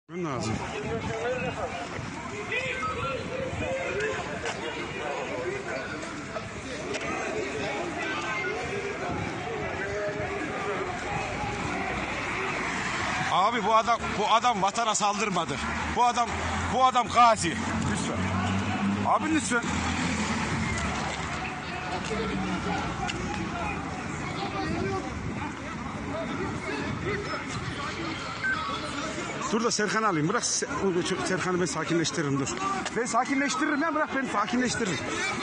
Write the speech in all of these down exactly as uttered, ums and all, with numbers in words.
Lazım. Abi bu adam bu adam vatana saldırmadı. Bu adam bu adam gazi. Lütfen. Abi lütfen. Dur da Serkan alayım. Bırak Serkan'ı, ben sakinleştiririm, dur. Ben sakinleştiririm ya, bırak beni sakinleştiririm.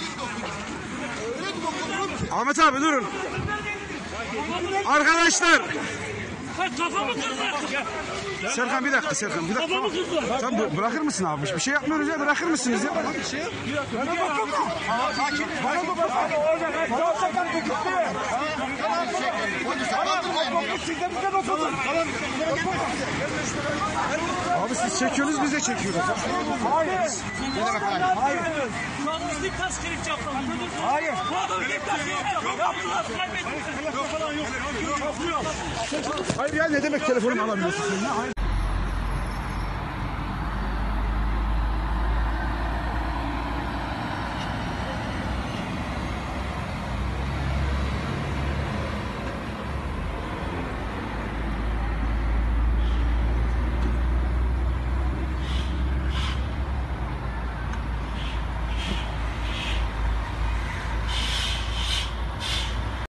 Ahmet abi durun. Arkadaşlar. Kafamı kırdılar. Serkan bir dakika, Serkan bir dakika. Kafamı kırdılar. Tamam, bırakır mısın abi? Bir şey yapmıyoruz ya, bırakır mısınız ya? Bir şey yok. Bana bakın. Sakin. Bana bakın. Hadi orada. Tamam Serkan gitti. Abi siz çekiyorsunuz, biz de çekiyoruz. Hayır. Hayır. Şu an istik tas kırık yaptım. Hayır. Bu adamı ilk tas kırık yaptım. Yaptılar. Kaybettiler. Yok falan yok. Yok. Hayır ya, ne demek telefonumu alamıyorsun sen ya? Hayır.